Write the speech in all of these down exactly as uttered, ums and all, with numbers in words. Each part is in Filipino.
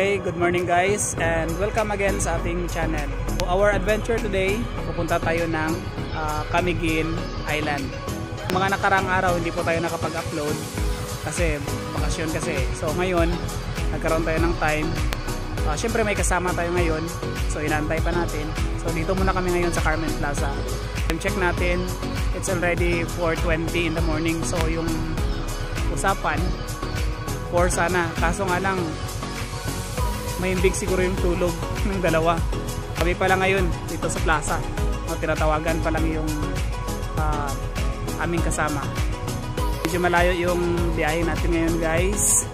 Okay, good morning guys and welcome again sa ating channel. So, our adventure today, pupunta tayo ng uh, Camiguin Island. Mga nakarang araw hindi po tayo nakapag-upload kasi bakasyon kasi. So ngayon, nagkaroon tayo ng time. Uh, Siyempre may kasama tayo ngayon. So inantay pa natin. So dito muna kami ngayon sa Carmen Plaza. Check natin, it's already four twenty in the morning. So yung usapan, four sana. Kaso nga lang, may big siguro yung tulog ng dalawa. Kami pa lang ngayon dito sa plaza. O, tinatawagan pa lang yung uh, aming kasama. Medyo malayo yung biyahe natin ngayon guys.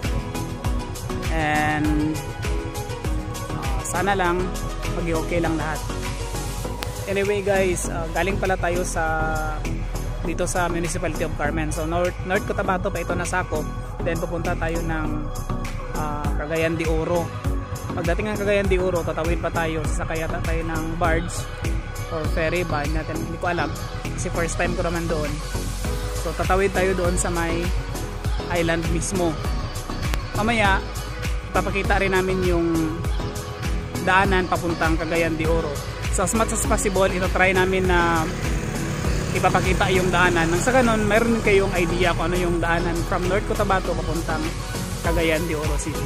And uh, sana lang maging okay lang lahat. Anyway guys, uh, galing pala tayo sa dito sa Municipality of Carmen. So North, North Cotabato pa ito nasakop. Then pupunta tayo ng uh, Cagayan de Oro. Pagdating ng Cagayan de Oro, tatawid pa tayo, sasakay yata tayo ng barge or ferry ba, hindi natin, hindi ko alam kasi first time ko naman doon. So tatawid tayo doon sa may island mismo. Mamaya papakita rin namin yung daanan papuntang Cagayan de Oro. So as much as possible, ito try namin na ipapakita yung daanan nang sa ganun mayroon kayong idea kung ano yung daanan from North Cotabato papuntang Cagayan de Oro City.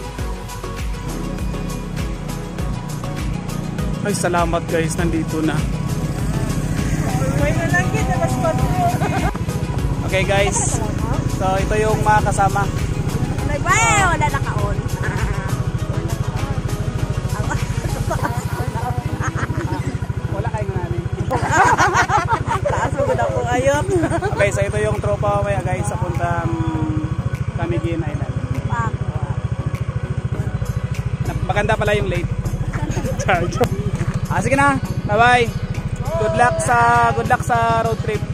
Ay, salamat guys, nandito na. Okay guys, so ito yung mga kasama. Wow, wala naka-on. Wala kayo namin. Taas mo na po ayok. Okay, so ito yung tropa maya guys sa puntang Camiguin Island. Maganda pala yung late. Charge. Ah, sige na. Bye-bye. Good luck sa good luck sa road trip.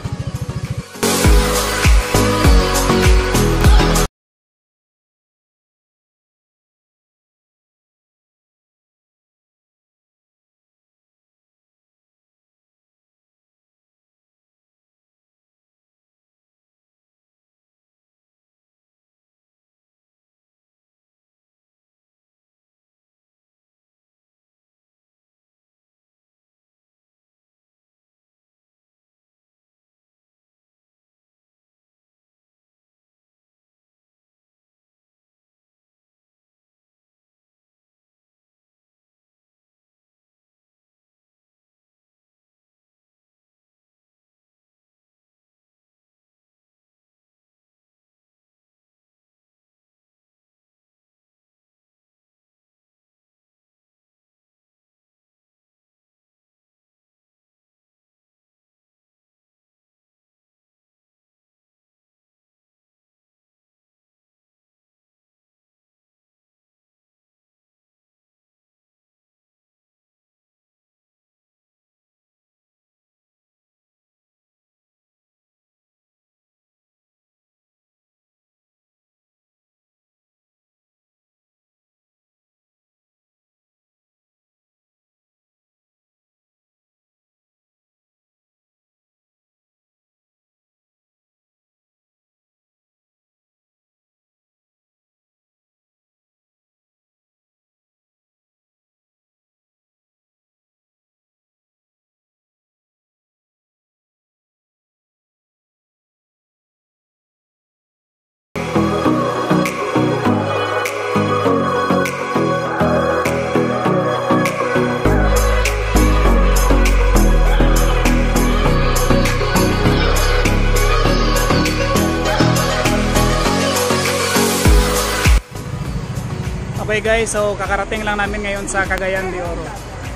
Okay guys, so kakarating lang namin ngayon sa Cagayan de Oro.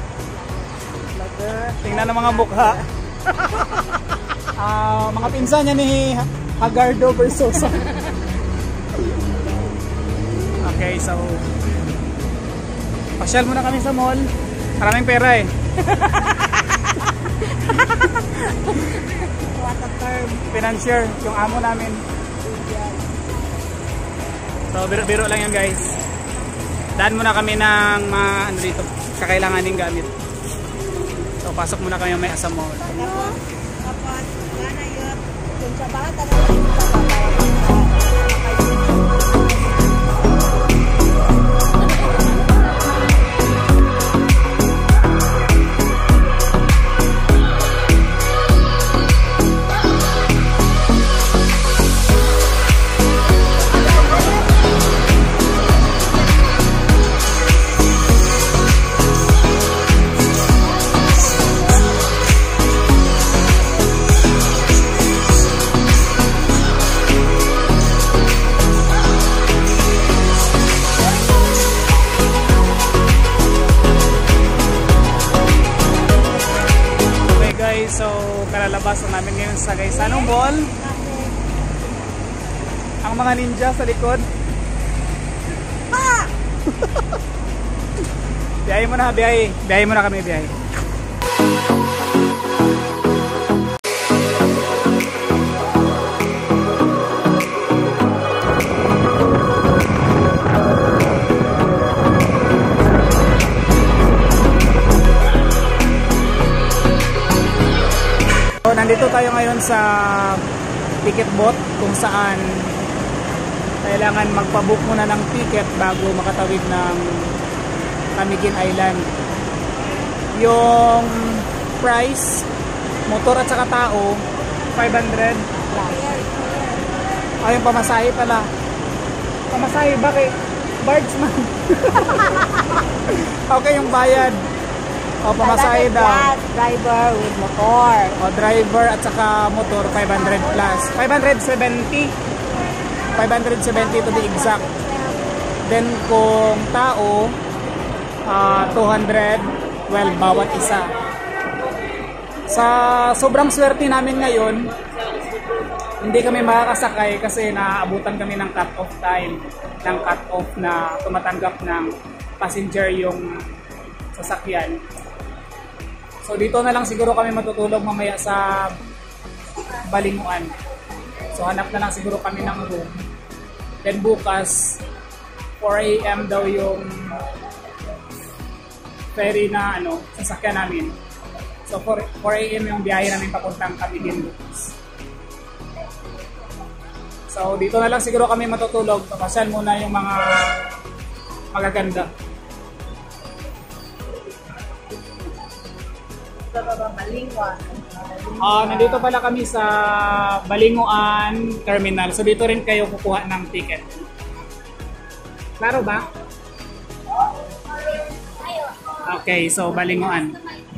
Tingnan ang mga mukha. uh, mga pinsan niya ni Hagardo versus Okay, so pasyal muna kami sa mall. Maraming pera eh. What a term. Financier, yung amo namin. So biro-biro lang yan guys. Daan muna kami ng mga ano dito, kakailanganing gamit. So pasok muna kami may asa mall. Kapag gana yun, yung sa bata na yung kalalabas na namin ngayon sa Gaysanong Mall. Ang mga ninja sa likod. Pa! Biyahe mo na, biyahe. Biyahe mo na kami, biyahe. So, nandito tayo ngayon sa ticket booth kung saan kailangan magpabook muna ng ticket bago makatawid ng Camiguin Island. Yung price, motor at saka tao, five hundred. Ay, yung pamasahe pala. Pamasahe, bakit? Barge man. Okay, yung bayad. O, pamasahe daw. Driver with motor. O, driver at saka motor, five hundred plus. five hundred seventy. five hundred seventy to be exact. Then, kung tao, uh, two hundred, well, bawat isa. Sa sobrang swerte namin ngayon, hindi kami makakasakay kasi naaabutan kami ng cut-off time, ng cut-off na tumatanggap ng passenger yung sasakyan. So dito na lang siguro kami matutulog mamaya sa Balingoan. So hanap na lang siguro kami ng room. Then bukas, four A M daw yung ferry na ano, sasakyan namin. So four A M yung biyahe namin papuntang Camiguin bukas. So dito na lang siguro kami matutulog. Papasyal muna yung mga magaganda. Balingoan. Uh, nandito pala kami sa Balingoan Terminal. So dito rin kayo kukuha ng ticket. Klaro ba? Okay, so Balingoan.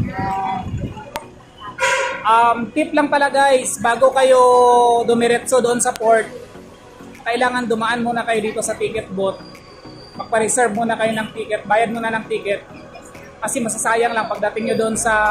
Um, tip lang pala guys, bago kayo dumiretso doon sa port, kailangan dumaan muna kayo dito sa ticket booth. Magpa-reserve muna kayo ng ticket, bayad muna ng ticket. Kasi masasayang lang pagdating nyo doon sa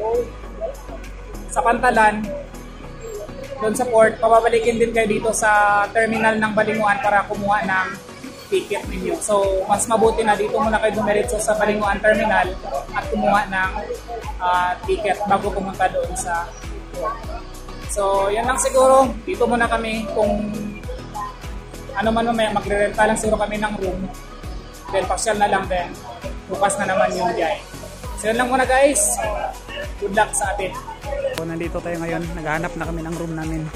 sa Pantalan, doon sa port, pababalikin din kayo dito sa terminal ng Balingoan para kumuha ng ticket ninyo. So, mas mabuti na dito muna kayo dumiretso sa Balingoan Terminal at kumuha ng uh, ticket bago pumunta doon sa port. So, yan lang siguro. Dito muna kami kung ano man mamaya, magre-renta lang siguro kami ng room. Then, pasyal na lang din. Bukas na naman yung biyahe. So yun lang muna guys. Good luck sa atin. So, nandito tayo ngayon. Naghahanap na kami ng room namin.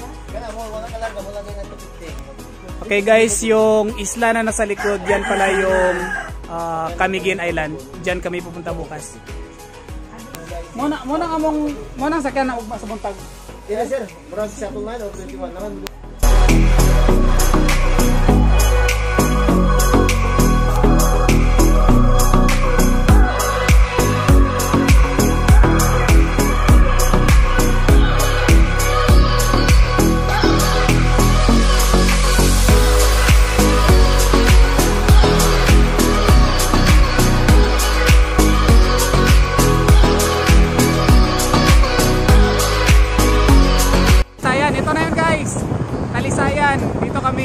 Okay guys, yung isla na nasa likod, yan pala yung uh, Camiguin Island. Diyan kami pupunta bukas. Muna muna among muna sakyan na ugma sa buntag. Dili sir, murag sa tungan o twenty-one naman. Dito kami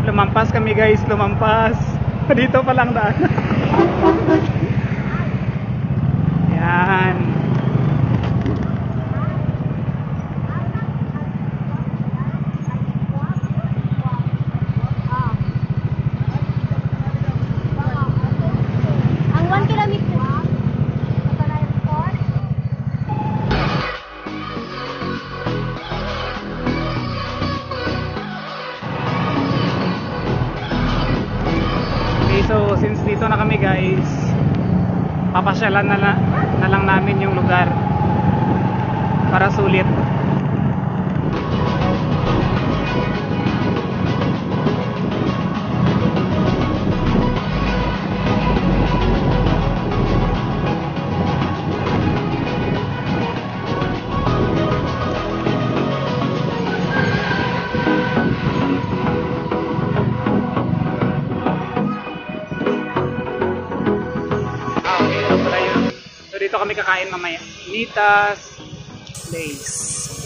Lumampas kami guys, lumampas. Dito pa lang daan. Yan. Ang one kilometer. So since dito na kami guys, papasyalan na, na, na lang namin yung lugar para sulit. Dito kami kakain mamaya. Nitas Place.